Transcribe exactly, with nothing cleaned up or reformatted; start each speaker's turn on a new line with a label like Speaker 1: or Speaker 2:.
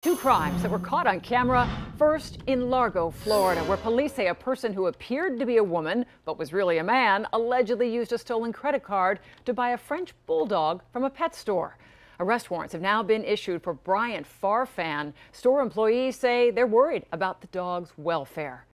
Speaker 1: Two crimes that were caught on camera. First, in Largo, Florida, where police say a person who appeared to be a woman but was really a man allegedly used a stolen credit card to buy a French bulldog from a pet store. Arrest warrants have now been issued for Bryant Farfan. Store employees say they're worried about the dog's welfare.